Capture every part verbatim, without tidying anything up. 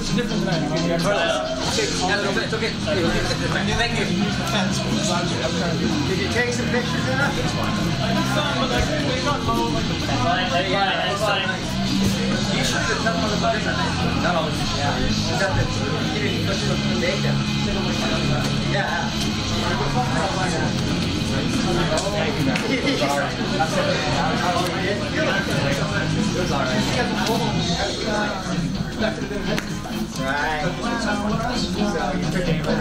What's the difference tonight? Okay, yeah, a little bit. It's okay. Thank you. Did you take some pictures in it? It's fine. Some, but like, they got low, like the fine. Yeah, it's fine. Usually the top of the body, not always. Yeah. Is that the, you didn't put the data? Yeah. Right. So you took it.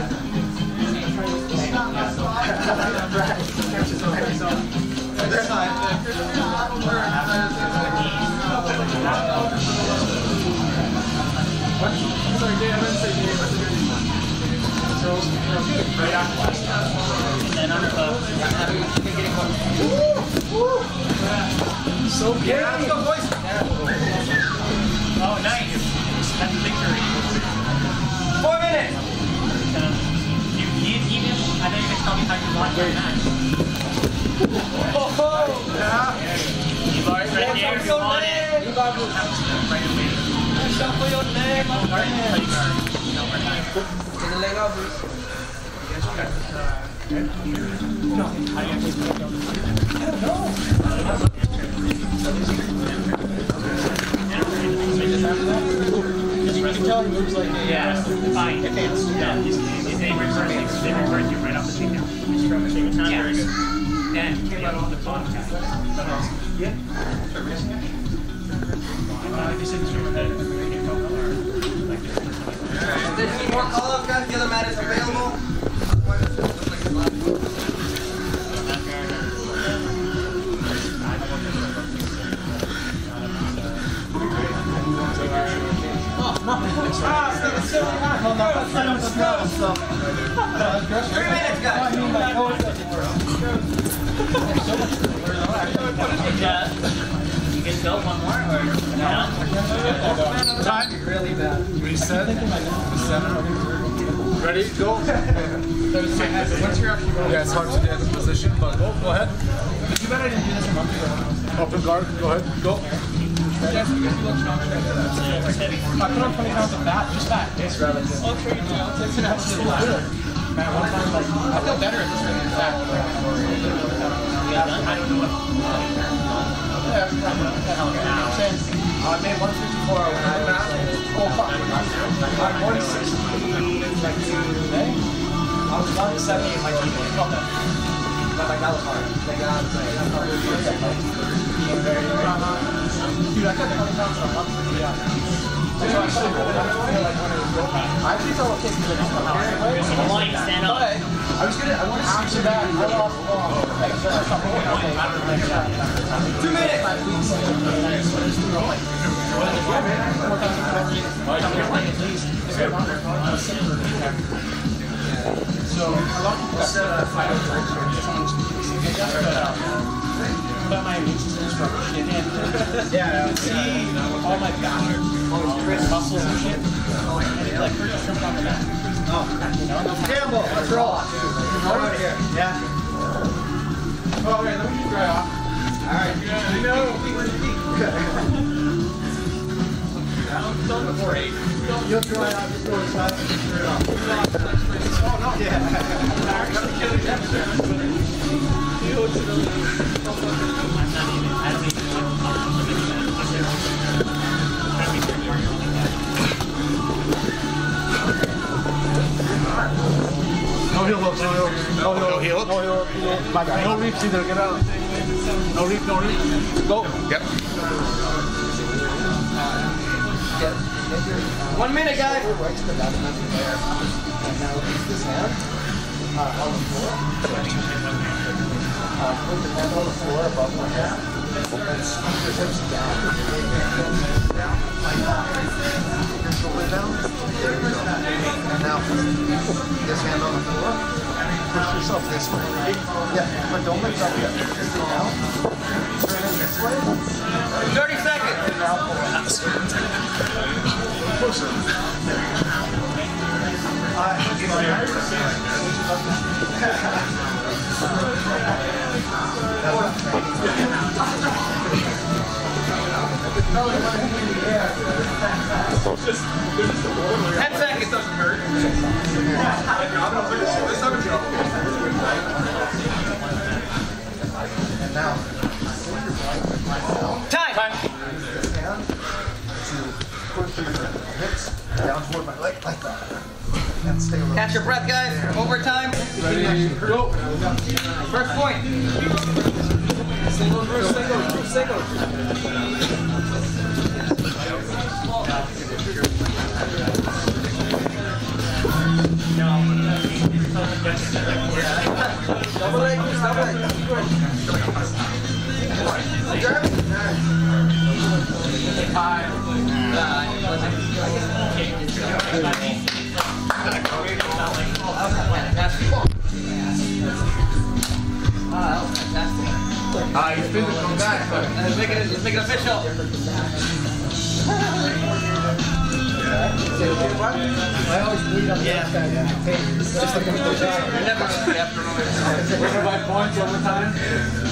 So good. Oh, nice. That's victory. Four minutes. You, you, even, I know you can tell me how you want your match. Oh, yeah. You bars right here. You want it. You bars right away. Shot for your name. I'm sorry. Take the leg out, please. No. I don't know. You can tell he moves like a yeah, fine. Yeah, he's, he's they reverse they reverse you right off the takedown. It's not very good. And he came out on the top guy. Yeah. Uh, he said he's over there. If there's any more call-ups, guys, the other mat is available. Ah, it's still hot. No, no, it's not snow, so. Three minutes, guys. You can go one more, or no? Time? Really bad. Reset. Reset. Ready? Go. Once you're actually going. Yeah, it's hard to get in position, but go. Go ahead. You better didn't do this a month ago. Open guard. Go ahead. Go. Yes, you guys look strong. I put on twenty pounds of fat, just fat. It's relative. Okay, it's an absolute lie. Man, one time, like, I feel better at this than in fat. I don't know what. Yeah, I made one fifty-four when I was oh, fuck. I'm one sixty, like, today. I was one seventy in my team. But like, that was hard. Like, I was like, that's not really good. Dude, I got twenty pounds a month. Yeah. So I actually feel like when it was go back. I actually felt okay because I didn't come out anyway. Stand up. But I was gonna, I want to see that. I lost long. Like, so I thought, oh, okay. Two minutes. Five weeks. So a lot of people got set up five but my immune system is from shit in. Yeah, you can see all my back, all these muscles and shit. And it like hurts to jump on the mat. Oh, you know? Campbell, let's roll. Come over here. Yeah. Oh, wait, let me just dry off. Alright. You know. Don't be afraid. You'll dry off, just go inside and straight off. Oh, no. Yeah. I'm actually killing that. You go to the I'm not even, I don't even no heel hooks, no heel hooks, no heel hooks, no heel hooks, my guy. No reefs either, get out. No reef, no reef. Go. Yep. One minute, guys. Right to the left, nothing there. And now release this hand uh, on the floor. Uh, put the hand on the floor above my head. And squeeze your hips down. Down. Like that. Your shoulder down. There you go. And now this hand on the floor. Push yourself this way. Yeah, but don't lift up yet. Just stay down. Turn it this way. thirty seconds. And now pull it. Push it. Uh, Ten seconds doesn't hurt. And now, time. Time. Down toward my leg like that. And stay a little. Catch your breath, guys. Overtime. Ready, go. First point. Single, single, single. Double leg, double leg. Five. Ah, he's physical guy. Let's make it, let's make it official. I always bleed on the yeah. Outside. Yeah. Just like a never. Yep. Five points over time.